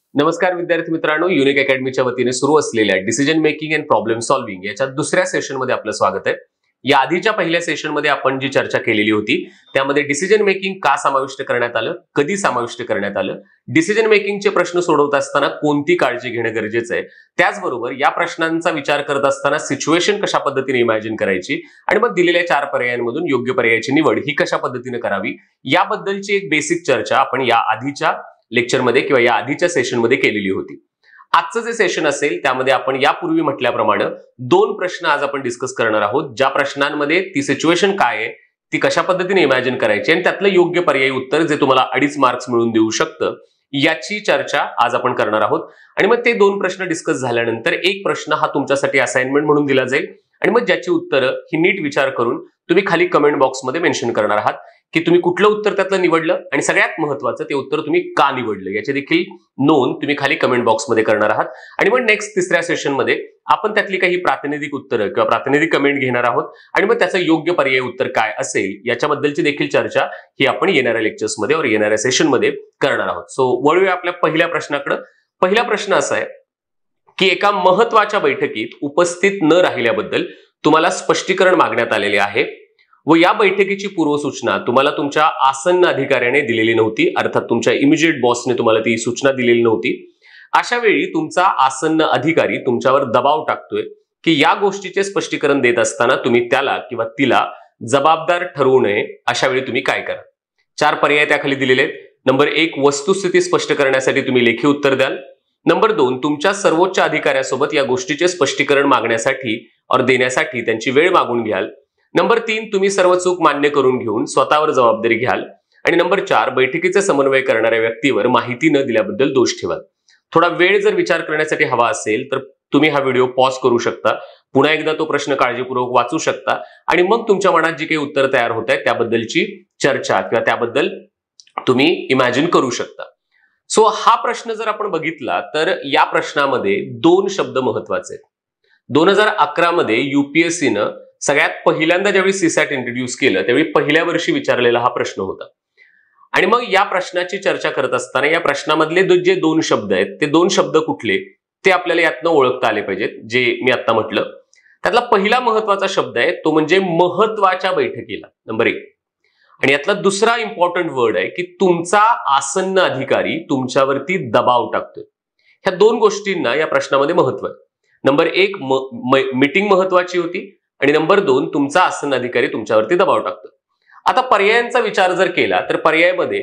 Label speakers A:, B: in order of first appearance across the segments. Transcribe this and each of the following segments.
A: नमस्कार विद्यार्थी मित्रांनो, युनिक अकॅडमीच्या वतीने सुरू असलेल्या decision making and problem solving याच्या दुसऱ्या सेशनमध्ये आपलं स्वागत आहे। या आधीच्या पहिल्या सेशनमध्ये आपण जी चर्चा केलेली होती त्यामध्ये डिसिजन मेकिंग का समाविष्ट करण्यात आलं, कधी समाविष्ट करण्यात आलं, डिसिजन मेकिंगचे प्रश्न सोडवत असताना कोणती काळजी घेणं गरजेचं आहे, त्याचबरोबर या प्रश्नांचा विचार करत असताना सिच्युएशन कशा पद्धतीने इमॅजिन करायची आणि मग दिलेल्या 4 पर्यायांमधून योग्य पर्यायाची निवड ही कशा पद्धतीने करावी याबद्दलची एक बेसिक चर्चा आपण या आधीच्या लेक्चरमध्ये किंवा या आधीच्या सेशनमध्ये केलेली होती। आजचं जे सेशन असेल त्यामध्ये आपण यापूर्वी म्हटल्याप्रमाणे 2 प्रश्न आज आपण डिस्कस करणार आहोत, ज्या प्रश्नांमध्ये ती सिच्युएशन काय आहे, ती कशा पद्धतीने इमॅजिन करायची आणि त्यातलं योग्य पर्यायी उत्तर जे तुम्हाला 2.5 मार्क्स मिळून देऊ शकतं याची चर्चा आज आपण करणार आहोत। आणि मग ते 2 प्रश्न डिस्कस झाल्यानंतर एक प्रश्न हा तुमच्यासाठी असाइनमेंट म्हणून दिला जाईल आणि मग ज्याची उत्तरं ही नीट विचार करून तुम्ही खाली कमेंट बॉक्समध्ये मेन्शन करणार आहात की तुम्ही कुठलं उत्तर त्यातलं निवडलं आणि सगळ्यात महत्त्वाचं ते उत्तर तुम्ही का निवडलं याची देखील नोंद तुम्ही खाली कमेंट बॉक्समध्ये करणार आहात। आणि मग नेक्स्ट तिसऱ्या सेशनमध्ये आपण त्यातली काही प्रातिनिधिक उत्तरं किंवा प्रातिनिधिक कमेंट घेणार आहोत आणि मग त्याचं योग्य पर्यायी उत्तर काय असेल याच्याबद्दलची देखील चर्चा ही आपण येणाऱ्या लेक्चर्समध्ये और येणाऱ्या सेशनमध्ये करणार आहोत। सो वळूया आपल्या पहिल्या प्रश्नाकडे। पहिला प्रश्न असा आहे की एका महत्त्वाच्या बैठकीत उपस्थित न राहिल्याबद्दल तुम्हाला स्पष्टीकरण मागण्यात आलेले आहे व या बैठकीची पूर्वसूचना तुम्हाला तुमच्या आसन्न अधिकाऱ्याने दिलेली नव्हती, अर्थात तुमच्या इमिजिएट बॉसने तुम्हाला ती सूचना दिलेली नव्हती। अशा वेळी तुमचा आसन्न अधिकारी तुमच्यावर दबाव टाकतोय की या गोष्टीचे स्पष्टीकरण देत असताना तुम्ही त्याला किंवा तिला जबाबदार ठरवू नये। अशा वेळी तुम्ही काय करा? 4 पर्याय त्याखाली दिलेले आहेत। नंबर 1, वस्तुस्थिती स्पष्ट करण्यासाठी तुम्ही लेखी उत्तर द्याल। नंबर 2, तुमच्या सर्वोच्च अधिकाऱ्यासोबत या गोष्टीचे स्पष्टीकरण मागण्यासाठी और देण्यासाठी त्यांची वेळ मागून घ्याल। नंबर 3, तुम्ही सर्व चूक मान्य करून घेऊन स्वतःवर जबाबदारी घ्याल। आणि नंबर 4, बैठकीचे समन्वय करणाऱ्या व्यक्तीवर माहिती न दिल्याबद्दल दोष ठेवाल। थोडा वेळ जर विचार करण्यासाठी हवा असेल तर तुम्ही हा व्हिडिओ पॉज करू शकता, पुन्हा एकदा तो प्रश्न काळजीपूर्वक वाचू शकता आणि मग तुमच्या मनात जी काही उत्तर तयार होत आहेत त्याबद्दलची चर्चा किंवा त्याबद्दल तुम्ही इमॅजिन करू शकता। सो हा प्रश्न जर आपण बघितला तर या प्रश्नामध्ये 2 शब्द महत्वाचे आहेत। 2011 मध्ये UPSCनं सगळ्यात पहिल्यांदा ज्यावेळी सीसॅट इंट्रोड्यूस केलं त्यावेळी पहिल्या वर्षी विचारलेला हा प्रश्न होता। आणि मग या प्रश्नाची चर्चा करत असताना या प्रश्नामधले जे 2 शब्द आहेत ते 2 शब्द कुठले ते आपल्याला यातनं ओळखता आले पाहिजेत, जे मी आता म्हटलं। त्यातला पहिला महत्वाचा शब्द आहे तो म्हणजे महत्वाच्या बैठकीला, नंबर 1। आणि यातला दुसरा इम्पॉर्टंट वर्ड आहे की तुमचा आसन्न अधिकारी तुमच्यावरती दबाव टाकतोय। ह्या 2 गोष्टींना या प्रश्नामध्ये महत्व आहे। नंबर 1, मीटिंग महत्वाची होती आणि नंबर 2, तुमचा आसन्न अधिकारी तुमच्यावरती दबाव टाकतो। आता पर्यायांचा विचार जर केला तर पर्यायामध्ये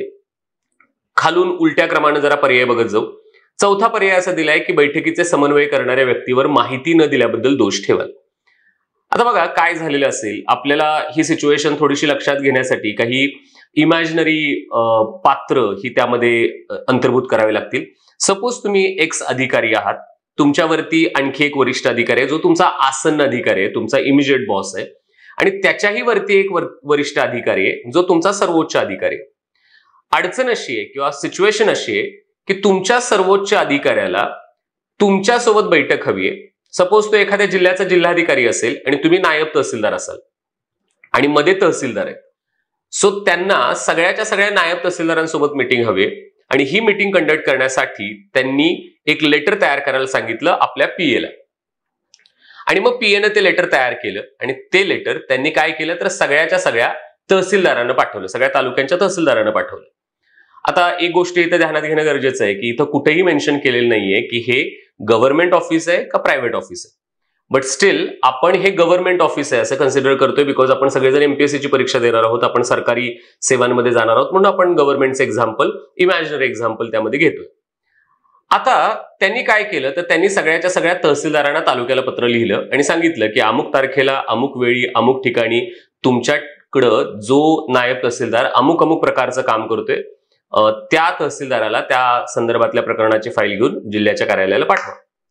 A: खालून उलट्या क्रमाने जरा पर्याय बघत जाऊ। चौथा पर्याय असा दिलाय की बैठकीचे समन्वय करणाऱ्या व्यक्तीवर माहिती न दिल्याबद्दल दोष ठेवाल। आता बघा काय झालेलं असेल, आपल्याला ही सिच्युएशन थोडीशी लक्षात घेण्यासाठी काही इमॅजिनरी पात्र ही त्यामध्ये अंतर्भूत करावे लागतील। सपोज तुम्ही एक्स अधिकारी आहात, तुमच्यावरती आणखी एक वरिष्ठ अधिकारी आहे जो तुमचा आसन्न अधिकारी आहे, तुमचा इमिजिएट बॉस आहे आणि त्याच्याही वरती एक वरिष्ठ अधिकारी आहे जो तुमचा सर्वोच्च अधिकारी आहे। अडचण अशी आहे किंवा सिच्युएशन अशी आहे की तुमच्या सर्वोच्च अधिकाऱ्याला तुमच्यासोबत बैठक हवी आहे। सपोज तो एखाद्या जिल्ह्याचा जिल्हाधिकारी असेल आणि तुम्ही नायब तहसीलदार असाल आणि मध्ये तहसीलदार आहेत। सो त्यांना सगळ्याच्या सगळ्या नायब तहसीलदारांसोबत मीटिंग हवी आहे आणि ही मीटिंग कंडक्ट करण्यासाठी त्यांनी एक लेटर तयार करायला सांगितलं आपल्या पीएला। आणि मग पीएनं ते लेटर तयार केलं आणि ते लेटर त्यांनी काय केलं तर सगळ्याच्या सगळ्या तहसीलदारांना पाठवलं, सगळ्या तालुक्यांच्या तहसीलदारांना पाठवलं। आता एक गोष्ट इथं ध्यानात घेणं गरजेचं आहे की इथं कुठेही मेन्शन केलेलं नाहीये की हे गव्हर्नमेंट ऑफिस आहे का प्रायव्हेट ऑफिस आहे, बट स्टील आपण हे गव्हर्नमेंट ऑफिस आहे असं कन्सिडर करतोय बिकॉज आपण सगळेजण एमपीएससीची परीक्षा देणार आहोत, आपण सरकारी सेवांमध्ये जाणार आहोत, म्हणून आपण गव्हर्नमेंटचं एक्झाम्पल, इमॅजिनरी एक्झाम्पल त्यामध्ये घेतोय। आता त्यांनी काय केलं तर त्यांनी सगळ्याच्या सगळ्या तहसीलदारांना तालुक्याला पत्र लिहिलं आणि सांगितलं की अमुक तारखेला अमुक वेळी अमुक ठिकाणी तुमच्याकडं जो नायब तहसीलदार अमुक अमुक प्रकारचं काम करतोय त्या तहसीलदाराला त्या संदर्भातल्या प्रकरणाची फाईल घेऊन जिल्ह्याच्या कार्यालयाला पाठवा।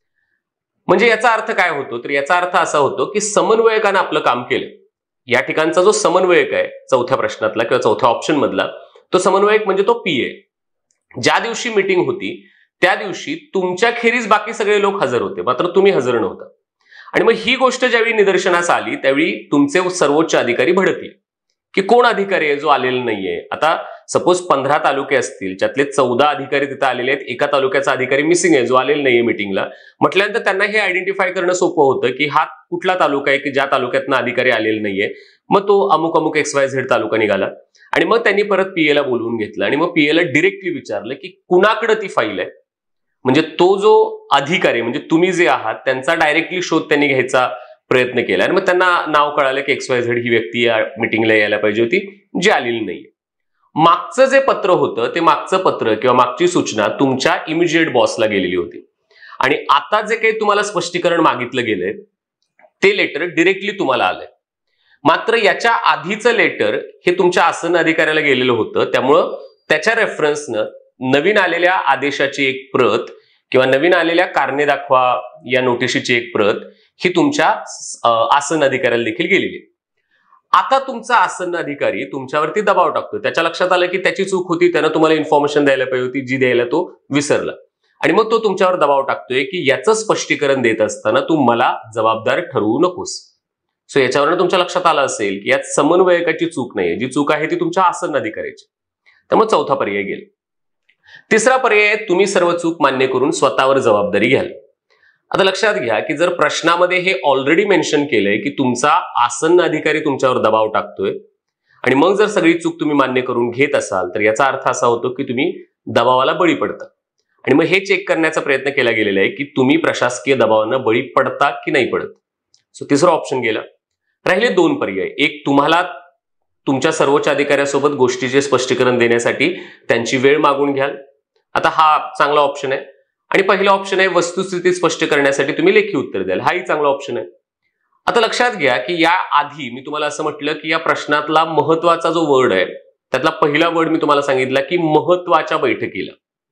A: म्हणजे याचा अर्थ काय होतो तर याचा अर्थ असा होतो की समन्वयकानं आपलं काम केलं। या ठिकाणचा जो समन्वयक आहे चौथ्या प्रश्नातला किंवा चौथ्या ऑप्शन मधला तो समन्वयक म्हणजे तो पीए। ज्या दिवशी मीटिंग होती त्या दिवशी तुमच्या खेरीज बाकी सगळे लोक हजर होते, मात्र तुम्ही हजर नव्हता। आणि मग ही गोष्ट ज्यावेळी निदर्शनास आली त्यावेळी तुमचे सर्वोच्च अधिकारी भडकले की कोण अधिकारी आहे जो आलेला नाहीये. आता सपोज 15 तालुके असतील, त्यातले 14 अधिकारी तिथे आलेले आहेत, एका तालुक्याचा अधिकारी मिसिंग आहे जो आलेला नाहीये मीटिंगला. म्हटल्यानंतर त्यांना हे आयडेंटिफाय करणं सोपं होतं की हा कुठला तालुका आहे की ज्या तालुक्यातनं अधिकारी आलेला नाहीये. मग तो अमुक अमुक XYZ तालुका निघाला आणि मग त्यांनी परत पीएला बोलवून घेतलं आणि मग पीएला डिरेक्टली विचारलं की कुणाकडे ती फाईल आहे. म्हणजे तो जो अधिकारी म्हणजे तुम्ही जे आहात त्यांचा डायरेक्टली शोध त्यांनी घ्यायचा प्रयत्न केला आणि मग त्यांना नाव कळालं की XYZ ही व्यक्ती या मीटिंगला यायला पाहिजे होती जी आलेली नाहीये. मागचं जे पत्र होतं ते मागचं पत्र किंवा मागची सूचना तुमच्या इमिजिएट बॉसला गेलेली होती आणि आता जे काही तुम्हाला स्पष्टीकरण मागितलं गेलंय ते लेटर डिरेक्टली तुम्हाला आलंय. मात्र याच्या आधीचं लेटर हे तुमच्या आसन अधिकाऱ्याला गेलेलं होतं, त्यामुळं त्याच्या रेफरन्सनं नवीन आलेल्या आदेशाची एक प्रत किंवा नवीन आलेल्या कारणे दाखवा या नोटिशीची एक प्रत ही तुमच्या आसन अधिकाऱ्याला देखील गेलेली. आता तुमचा आसन अधिकारी तुमच्यावरती दबाव टाकतो. त्याच्या लक्षात आलं की त्याची चूक होती, त्यानं तुम्हाला इन्फॉर्मेशन द्यायला पाहिजे होती जी द्यायला तो विसरला आणि मग तो तुमच्यावर दबाव टाकतोय की याचं स्पष्टीकरण देत असताना तू मला जबाबदार ठरवू नकोस. सो याच्यावरनं तुमच्या लक्षात आलं असेल की यात समन्वयकाची चूक नाहीये, जी चूक आहे ती तुमच्या आसन अधिकाऱ्याची. त्यामुळे चौथा पर्याय गेला. तिसरा पर्याय तुम्ही सर्व चूक मान्य करून स्वतःवर जबाबदारी घ्याल. आता लक्षात घ्या की जर प्रश्नामध्ये हे ऑलरेडी मेन्शन केलंय की तुमचा आसन अधिकारी तुमच्यावर दबाव टाकतोय आणि मग जर सगळी चूक तुम्ही मान्य करून घेत असाल तर याचा अर्थ असा होतो की तुम्ही दबावाला बळी पडता आणि मग हे चेक करण्याचा प्रयत्न केला गेलेला आहे की तुम्ही प्रशासकीय दबावानं बळी पडता की नाही पडत. सो तिसरा ऑप्शन गेला. राहिले दोन पर्याय. एक, तुम्हाला तुमच्या सर्वोच्च अधिकाऱ्यासोबत गोष्टीचे स्पष्टीकरण देण्यासाठी त्यांची वेळ मागून घ्याल. आता हा चांगला ऑप्शन आहे. आणि पहिला ऑप्शन आहे वस्तुस्थिती स्पष्ट करण्यासाठी तुम्ही लेखी उत्तर द्याल. हाही चांगला ऑप्शन आहे. आता लक्षात घ्या की या आधी मी तुम्हाला असं म्हटलं की या प्रश्नातला महत्वाचा जो वर्ड आहे त्यातला पहिला वर्ड मी तुम्हाला सांगितला की महत्वाच्या बैठकीला.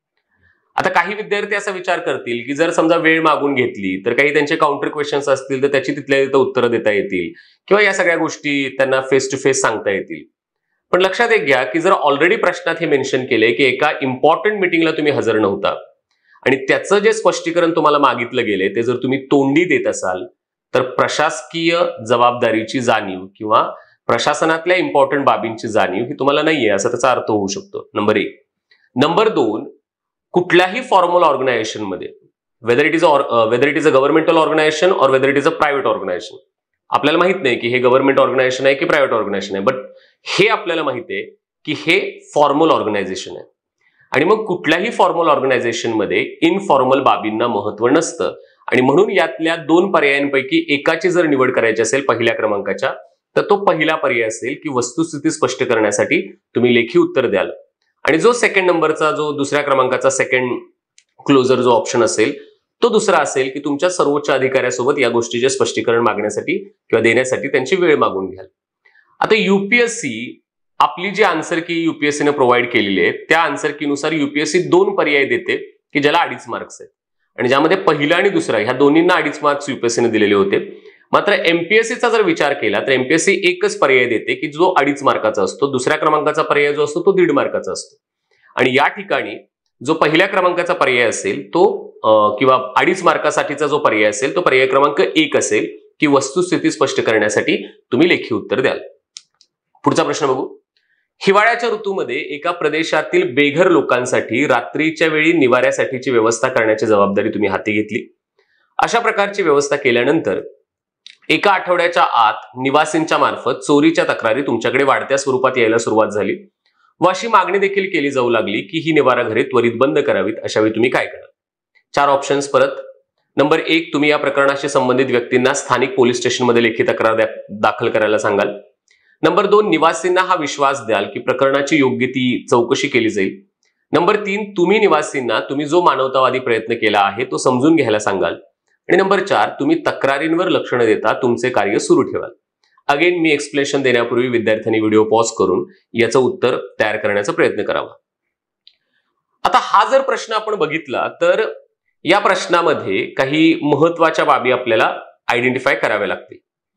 A: आता काही विद्यार्थी असा विचार करतील की जर समजा वेळ मागून घेतली तर काही त्यांचे काउंटर क्वेश्चन्स असतील तर त्याची तिथल्या तिथं उत्तरं देता येतील किंवा या सगळ्या गोष्टी त्यांना फेस टू फेस सांगता येतील. पण लक्षात एक घ्या की जर ऑलरेडी प्रश्नात हे मेन्शन केलंय की एका इम्पॉर्टंट मीटिंगला तुम्ही हजर नव्हता आणि त्याचं जे स्पष्टीकरण तुम्हाला मागितलं गेले ते जर तुम्ही तोंडी देत असाल तर प्रशासकीय जबाबदारीची जाणीव किंवा प्रशासनातल्या इम्पॉर्टंट बाबींची जाणीव ही तुम्हाला नाहीये असा त्याचा अर्थ होऊ शकतो. नंबर 1. नंबर 2, कुठल्याही फॉर्मल ऑर्गनायझेशन मध्ये whether it is a governmental organisation और whether it is a private organisation, आपल्याला माहित नाही की हे गव्हर्नमेंट ऑर्गनायझेशन आहे की प्रायव्हेट ऑर्गनायझेशन आहे, बट हे आपल्याला माहित आहे की हे फॉर्मल ऑर्गनायझेशन आहे. आणि मग कुठल्याही फॉर्मल ऑर्गनायझेशन मध्ये इनफॉर्मल बाबींना महत्व नसतं आणि म्हणून यातल्या दोन पर्यायांपैकी एकाची जर निवड करायची असेल पहिल्या क्रमांकाच्या तर तो पहिला पर्याय असेल की वस्तुस्थिती स्पष्ट करण्यासाठी तुम्ही लेखी उत्तर द्याल आणि जो सेकंड नंबरचा जो दुसऱ्या क्रमांकाचा सेकंड क्लोजर जो ऑप्शन असेल तो दुसरा असेल की तुमच्या सर्वोच्च अधिकाऱ्यासोबत या गोष्टीचे स्पष्टीकरण मागण्यासाठी किंवा देण्यासाठी त्यांची वेळ मागून घ्याल. आता युपीएससी आपली जी आन्सर की युपीएससीने प्रोव्हाइड केलेली आहे त्या आन्सर कीनुसार युपीएससी दोन पर्याय देते की ज्याला 2.5 मार्क्स आहेत आणि ज्यामध्ये पहिला आणि दुसरा ह्या दोन्हींना 2.5 मार्क्स युपीएससीने दिलेले होते. मात्र एमपीएससीचा जर विचार केला तर एमपीएससी एकच पर्याय देते की जो 2.5 मार्काचा असतो. दुसऱ्या क्रमांकाचा पर्याय जो असतो तो 1.5 मार्काचा असतो आणि या ठिकाणी जो पहिल्या क्रमांकाचा पर्याय असेल तो किंवा 2.5 मार्कासाठीचा जो पर्याय असेल तो पर्याय क्रमांक 1 असेल की वस्तुस्थिती स्पष्ट करण्यासाठी तुम्ही लेखी उत्तर द्याल. पुढचा प्रश्न बघू. हिवाळ्याच्या ऋतूमध्ये एका प्रदेशातील बेघर लोकांसाठी रात्रीच्या वेळी निवाऱ्यासाठीची व्यवस्था करण्याची जबाबदारी तुम्ही हाती घेतली. अशा प्रकारची व्यवस्था केल्यानंतर एका आठवड्याच्या आत निवासींच्या मार्फत चोरीच्या तक्रारी तुमच्याकडे वाढत्या स्वरूपात यायला सुरुवात झाली व अशी मागणी देखील केली जाऊ लागली की ही निवारा घरे त्वरित बंद करावीत. अशा वेळी तुम्ही काय कराल? 4 ऑप्शन्स परत. नंबर 1, तुम्ही या प्रकरणाशी संबंधित व्यक्तींना स्थानिक पोलीस स्टेशनमध्ये लेखी तक्रार दाखल करायला सांगाल. नंबर 2, निवासींना हा विश्वास द्याल की प्रकरणाची योग्य ती चौकशी केली जाईल. नंबर 3, तुम्ही निवासींना तुम्ही जो मानवतावादी प्रयत्न केला आहे तो समजून घ्यायला सांगाल. आणि नंबर 4, तुम्ही तक्रारींवर लक्ष न देता तुमचे कार्य सुरू ठेवाल. अगेन मी एक्सप्लेनेशन देण्यापूर्वी विद्यार्थ्यांनी व्हिडिओ पॉज करून याचं उत्तर तयार करण्याचा प्रयत्न करावा. आता हा जर प्रश्न आपण बघितला तर या प्रश्नामध्ये काही महत्वाच्या बाबी आपल्याला आयडेंटिफाय कराव्या लागतील.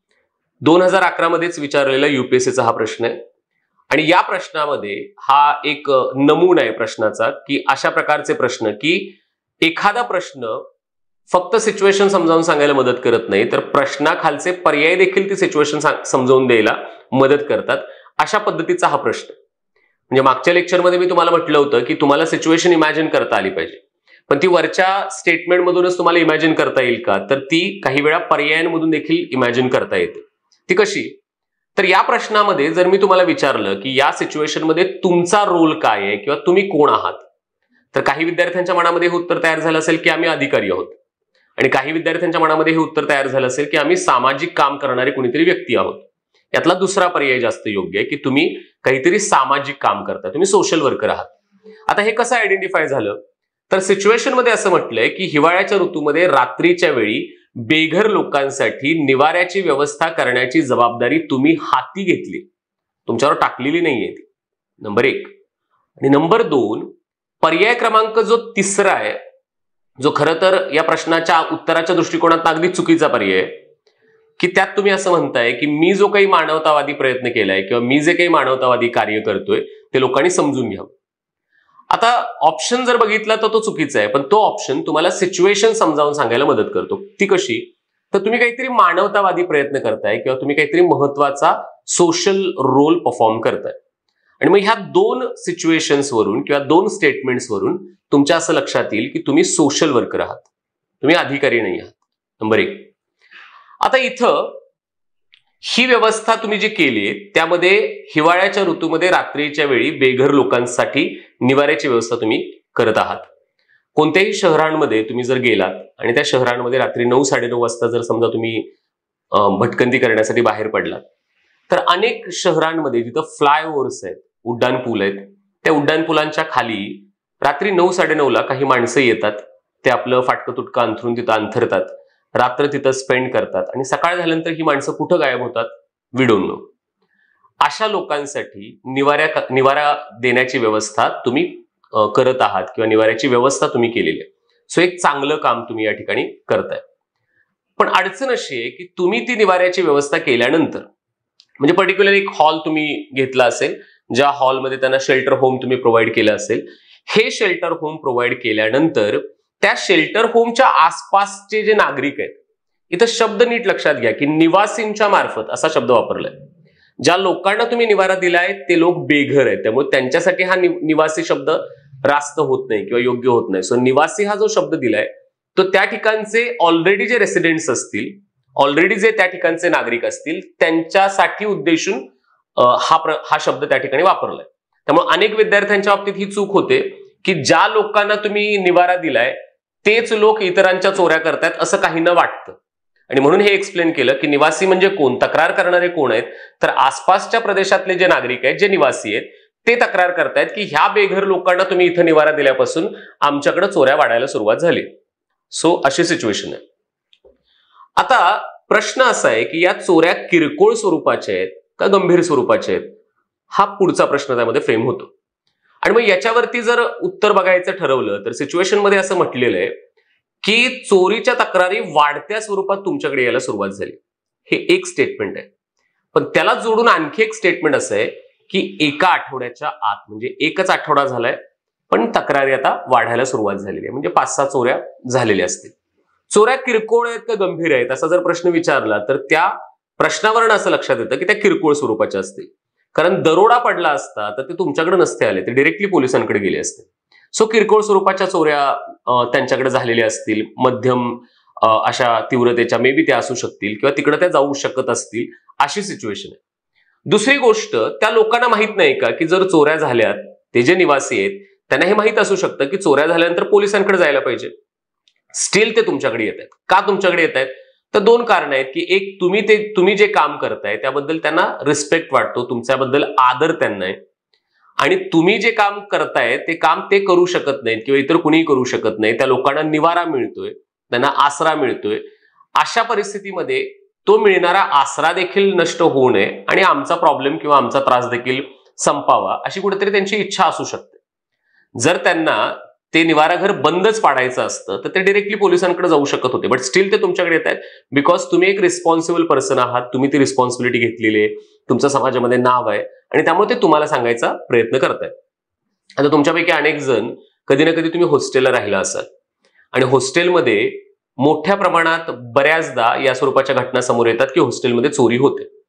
A: 2011 मध्येच विचारलेला युपीएससीचा हा प्रश्न आहे आणि या प्रश्नामध्ये हा एक नमुना आहे प्रश्नाचा की अशा प्रकारचे प्रश्न की एखादा प्रश्न फक्त सिच्युएशन समजावून सांगायला मदत करत नाही तर प्रश्नाखालचे पर्याय देखील ती सिच्युएशन समजावून द्यायला मदत करतात. अशा पद्धतीचा हा प्रश्न. म्हणजे मागच्या लेक्चरमध्ये मी तुम्हाला म्हटलं होतं की तुम्हाला सिच्युएशन इमॅजिन करता आली पाहिजे, पण ती वरच्या स्टेटमेंटमधूनच तुम्हाला इमॅजिन करता येईल का? तर ती काही वेळा पर्यायांमधून देखील इमॅजिन करता येते. ती कशी? तर या प्रश्नामध्ये जर मी तुम्हाला विचारलं की या सिच्युएशनमध्ये तुमचा रोल काय आहे किंवा तुम्ही कोण आहात, तर काही विद्यार्थ्यांच्या मनामध्ये हे उत्तर तयार झालं असेल की आम्ही अधिकारी आहोत, आणि काही विद्यार्थ्यांच्या मनामध्ये हे उत्तर तयार झालं असेल की आम्ही सामाजिक काम करणारे कोणीतरी व्यक्ती आहोत. यातला दुसरा पर्याय जास्त योग्य आहे की तुम्ही काहीतरी सामाजिक काम करता, तुम्ही सोशल वर्कर आहात. आता हे कसं आयडेंटिफाय झालं? तर सिच्युएशन मध्ये असं म्हटलंय की हिवाळ्याच्या ऋतूमध्ये रात्रीच्या वेळी बेघर लोकांसाठी निवाऱ्याची व्यवस्था करण्याची जबाबदारी तुम्ही हाती घेतली, तुमच्यावर टाकलेली नाहीये ती. नंबर 1. आणि नंबर 2, पर्याय क्रमांक जो तिसरा आहे, जो खरं तर या प्रश्नाच्या उत्तराच्या दृष्टिकोनात अगदी चुकीचा पर्याय आहे, की त्यात तुम्ही असं म्हणताय की मी जो काही मानवतावादी प्रयत्न केलाय किंवा मी जे काही मानवतावादी कार्य करतोय ते लोकांनी समजून घ्यावं. आता ऑप्शन जर बघितला तर तो चुकीचा आहे, पण तो ऑप्शन तुम्हाला सिच्युएशन समजावून सांगायला मदत करतो. ती कशी? तर तुम्ही काहीतरी मानवतावादी प्रयत्न करताय किंवा तुम्ही काहीतरी महत्वाचा सोशल रोल परफॉर्म करताय, आणि मग ह्या 2 सिच्युएशन्स वरून किंवा 2 स्टेटमेंट्स वरून तुमच्या असं लक्षात येईल की तुम्ही सोशल वर्कर आहात, तुम्ही अधिकारी नाही आहात. नंबर 1. आता इथं ही व्यवस्था तुम्ही जी केली त्यामध्ये हिवाळ्याच्या ऋतूमध्ये रात्रीच्या वेळी बेघर लोकांसाठी निवाऱ्याची व्यवस्था तुम्ही करत आहात. कोणत्याही शहरांमध्ये तुम्ही जर गेलात आणि त्या शहरांमध्ये रात्री 9-9:30 वाजता जर समजा तुम्ही भटकंती करण्यासाठी बाहेर पडलात, तर अनेक शहरांमध्ये जिथं फ्लायओव्हर्स आहेत, उड्डाण पूल आहेत, त्या उड्डाण पुलांच्या खाली रात्री 9-9:30ला काही माणसं येतात, ते आपलं फाटकं तुटकं अंथरून तिथं अंथरतात, रात्र तिथं स्पेंड करतात, आणि सकाळ झाल्यानंतर ही माणसं कुठं गायब होतात? We don't know. अशा लोकांसाठी निवारा देण्याची व्यवस्था तुम्ही करत आहात किंवा निवाऱ्याची व्यवस्था तुम्ही केलेली आहे. सो एक चांगलं काम तुम्ही या ठिकाणी करताय. पण अडचण अशी आहे की तुम्ही ती निवाऱ्याची व्यवस्था केल्यानंतर, म्हणजे पर्टिक्युलर एक हॉल तुम्ही घेतला असेल, ज्या हॉलमध्ये त्यांना शेल्टर होम तुम्ही प्रोव्हाइड केलं असेल. हे शेल्टर होम प्रोव्हाइड केल्यानंतर त्या शेल्टर होमच्या आसपासचे जे नागरिक आहेत, इथं शब्द नीट लक्षात घ्या की निवासींच्या मार्फत असा शब्द वापरलाय. ज्या लोकांना तुम्ही निवारा दिलाय ते लोक बेघर आहेत, त्यामुळे त्यांच्यासाठी हा निवासी शब्द रास्त होत नाही किंवा योग्य होत नाही. सो निवासी हा जो शब्द दिलाय तो त्या ठिकाणचे ऑलरेडी जे रेसिडेंट्स असतील, ऑलरेडी जे त्या ठिकाणचे नागरिक असतील, त्यांच्यासाठी उद्देशून हा शब्द त्या ठिकाणी वापरलाय. त्यामुळे अनेक विद्यार्थ्यांच्या बाबतीत ही चूक होते की ज्या लोकांना तुम्ही निवारा दिलाय तेच लोक इतरांच्या चोऱ्या करतायत असं काहींना वाटतं, आणि म्हणून हे एक्सप्लेन केलं की निवासी म्हणजे कोण, तक्रार करणारे कोण आहेत? तर आसपासच्या प्रदेशातले जे नागरिक आहेत, जे निवासी आहेत, ते तक्रार करतायत की ह्या बेघर लोकांना तुम्ही इथं निवारा दिल्यापासून आमच्याकडे चोऱ्या वाढायला सुरुवात झाली. सो अशी सिच्युएशन आहे. आता प्रश्न असा आहे की या चोऱ्या किरकोळ स्वरूपाच्या आहेत का गंभीर स्वरूपाच्या आहेत? हा पुढचा प्रश्न त्यामध्ये फ्रेम होतो. आणि मग याच्यावरती जर उत्तर बघायचं ठरवलं तर सिच्युएशन मध्ये असं म्हटलेलं आहे की चोरीच्या तक्रारी वाढत्या स्वरूपात तुमच्याकडे यायला सुरुवात झाली. हे एक स्टेटमेंट आहे, पण त्याला जोडून आणखी एक स्टेटमेंट असं आहे की एका आठवड्याच्या आत, म्हणजे एकच आठवडा झालाय पण तक्रारी आता वाढायला सुरुवात झालेली आहे, म्हणजे 5-6 चोऱ्या झालेल्या असतील. चोऱ्या किरकोळ आहेत का गंभीर आहेत असा जर प्रश्न विचारला तर त्या प्रश्नावरून असं लक्षात येतं की त्या किरकोळ स्वरूपाच्या असतील. कारण दरोडा पडला असता तर ते तुमच्याकडे नसते आले, ते डिरेक्टली पोलिसांकडे गेले असते. सो किरकोळ स्वरूपाच्या चोऱ्या त्यांच्याकडे झालेल्या असतील, मध्यम अशा तीव्रतेच्या मे बी त्या असू शकतील किंवा तिकडे त्या जाऊ शकत असतील, अशी सिच्युएशन आहे. दुसरी गोष्ट, त्या लोकांना माहित नाही का की जर चोऱ्या झाल्यात, ते जे निवासी आहेत त्यांना हे माहित असू शकतं की चोऱ्या झाल्यानंतर पोलिसांकडे जायला पाहिजे, स्टील ते तुमच्याकडे येत आहेत. का तुमच्याकडे येत आहेत? तर 2 कारण आहेत की एक, तुम्ही जे काम करताय त्याबद्दल त्यांना रिस्पेक्ट वाटतो, तुमच्याबद्दल आदर त्यांना आहे, आणि तुम्ही जे काम करताय ते काम ते करू शकत नाहीत किंवा इतर कुणीही करू शकत नाही. त्या लोकांना निवारा मिळतोय, त्यांना आसरा मिळतोय. अशा परिस्थितीमध्ये तो मिळणारा आसरा देखील नष्ट होऊ नये आणि आमचा प्रॉब्लेम किंवा आमचा त्रास देखील संपावा, अशी कुठेतरी त्यांची इच्छा असू शकते. जर त्यांना ते निवाराघर बंदच पाडायचं असतं तर ते डिरेक्टली पोलिसांकडे जाऊ शकत होते, बट स्टील ते तुमच्याकडे येत आहेत बिकॉज तुम्ही एक रिस्पॉन्सिबल पर्सन आहात, तुम्ही ती रिस्पॉन्सिबिलिटी घेतलेली आहे, तुमचं समाजामध्ये नाव आहे, आणि त्यामुळे ते तुम्हाला सांगायचा प्रयत्न करतायत. आता तुमच्यापैकी अनेक जण कधी ना कधी तुम्ही हॉस्टेलला राहिला असाल, आणि हॉस्टेलमध्ये मोठ्या प्रमाणात बऱ्याचदा या स्वरूपाच्या घटना समोर येतात की हॉस्टेलमध्ये चोरी होते.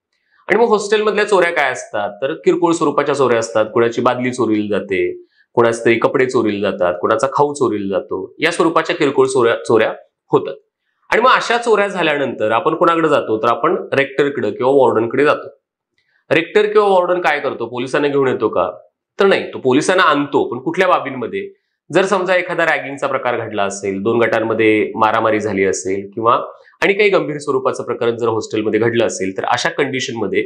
A: आणि मग हॉस्टेलमधल्या चोऱ्या काय असतात, तर किरकोळ स्वरूपाच्या चोऱ्या असतात. कुणाची बादली चोरीला जाते, कुणाचे तरी कपडे चोरीला जातात, कुणाचा खाऊ चोरीला जातो, या स्वरूपाच्या किरकोळ चोऱ्या होतात. आणि मग अशा चोऱ्या झाल्यानंतर आपण कोणाकडे जातो, तर आपण रेक्टरकडे किंवा वॉर्डनकडे जातो. रेक्टर किंवा वॉर्डन काय करतो, पोलिसांना घेऊन येतो का, तर नाही, तो पोलिसांना आणतो. पण कुठल्या बाबींमध्ये, जर समजा एखादा रॅगिंगचा प्रकार घडला असेल, 2 गटांमध्ये मारामारी झाली असेल किंवा आणि काही गंभीर स्वरूपाचं प्रकरण जर हॉस्टेलमध्ये घडलं असेल, तर अशा कंडिशनमध्ये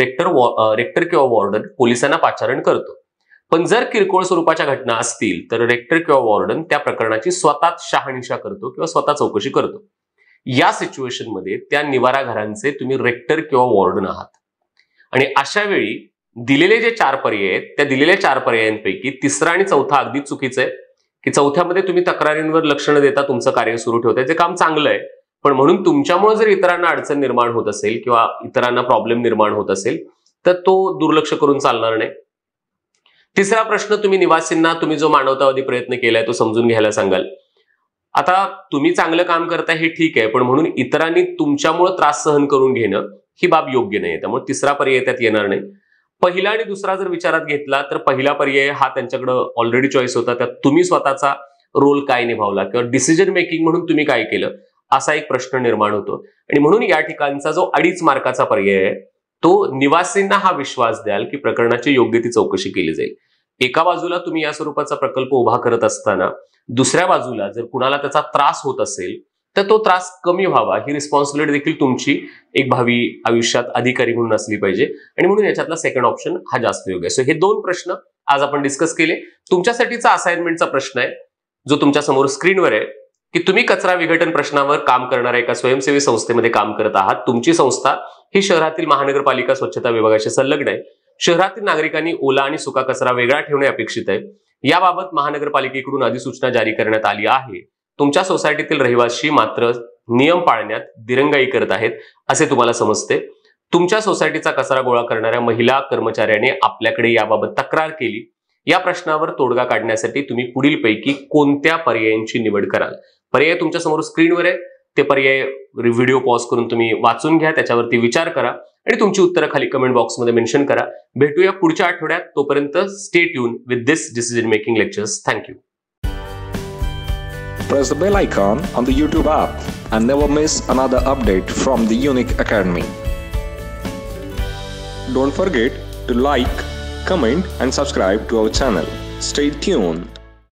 A: रेक्टर किंवा वॉर्डन पोलिसांना पाचारण करतो. पण जर किरकोळ स्वरूपाच्या घटना असतील तर रेक्टर किंवा वॉर्डन त्या प्रकरणाची स्वतःच शहानिशा करतो किंवा स्वतः चौकशी करतो. या सिच्युएशनमध्ये त्या निवारा घरांचे तुम्ही रेक्टर किंवा वॉर्डन आहात. आणि अशा वेळी दिलेले जे 4 पर्याय आहेत, त्या दिलेल्या 4 पर्यायांपैकी तिसरा आणि चौथा अगदी चुकीचं आहे, की चौथ्यामध्ये तुम्ही तक्रारींवर लक्ष न देता तुमचं कार्य सुरू ठेवताय. ते काम चांगलं आहे, पण म्हणून तुमच्यामुळे जर इतरांना अडचण निर्माण होत असेल किंवा इतरांना प्रॉब्लेम निर्माण होत असेल, तर तो दुर्लक्ष करून चालणार नाही. तिसरा प्रश्न, तुम्ही निवासींना तुम्ही जो मानवतावादी प्रयत्न केलाय तो समजून घ्यायला सांगाल. आता तुम्ही चांगलं काम करताय हे ठीक आहे, पण म्हणून इतरांनी तुमच्यामुळे त्रास सहन करून घेणं ही बाब योग्य नाही. त्यामुळे तिसरा पर्याय त्यात येणार नाही. पहिला आणि दुसरा जर विचारात घेतला तर पहिला पर्याय हा त्यांच्याकडे ऑलरेडी चॉईस होता, त्यात तुम्ही स्वतःचा रोल काय निभावला किंवा डिसिजन मेकिंग म्हणून तुम्ही काय केलं असा एक प्रश्न निर्माण होतो. आणि म्हणून या ठिकाणचा जो 2.5 मार्काचा पर्याय आहे तो निवासींना हा विश्वास द्याल की प्रकरणाची योग्य ती चौकशी केली जाईल. एका बाजूला तुम्ही या स्वरूपाचा प्रकल्प उभा करत असताना दुसऱ्या बाजूला जर कुणाला त्याचा त्रास होत असेल तर तो त्रास कमी व्हावा ही रिस्पॉन्सिबिलिटी देखील तुमची एक भावी आयुष्यात अधिकारी म्हणून असली पाहिजे. आणि म्हणून याच्यातला सेकंड ऑप्शन हा जास्त योग्य आहे. सो हे 2 प्रश्न आज आपण डिस्कस केले. तुमच्यासाठीचा असाइनमेंटचा प्रश्न आहे जो तुमच्या समोर स्क्रीनवर आहे, की तुम्ही कचरा विघटन प्रश्नावर काम करणाऱ्या एका स्वयंसेवी संस्थेमध्ये काम करत आहात. तुमची संस्था ही शहरातील महानगरपालिका स्वच्छता विभागाशी संलग्न आहे. शहरातील नागरिकांनी ओला आणि सुका कचरा वेगळा ठेवणे अपेक्षित आहे. याबाबत महानगरपालिकेकडून अधिसूचना जारी करण्यात आली आहे. तुमच्या सोसायटीतील रहिवासी मात्र नियम पाळण्यात दिरंगाई करत आहेत असे तुम्हाला समजते. तुमच्या सोसायटीचा कचरा गोळा करणाऱ्या महिला कर्मचाऱ्याने आपल्याकडे याबाबत तक्रार केली. या प्रश्नावर तोडगा काढण्यासाठी तुम्ही पुढील पैकी कोणत्या पर्यायांची निवड कराल? पर्याय तुमच्या समोर स्क्रीनवर आहे. ते पर्याय व्हिडिओ पॉज करून तुम्ही वाचून घ्या, त्याच्यावरती विचार करा आणि तुमची उत्तरं खाली कमेंट बॉक्समध्ये मेन्शन करा. भेटूया पुढच्या आठवड्यात. तोपर्यंत stay tune with this decision making lectures. Thank you.
B: Press the bell icon on the YouTube app and never miss another update from the Unique Academy. Don't forget to like, comment and subscribe to our channel. Stay tuned.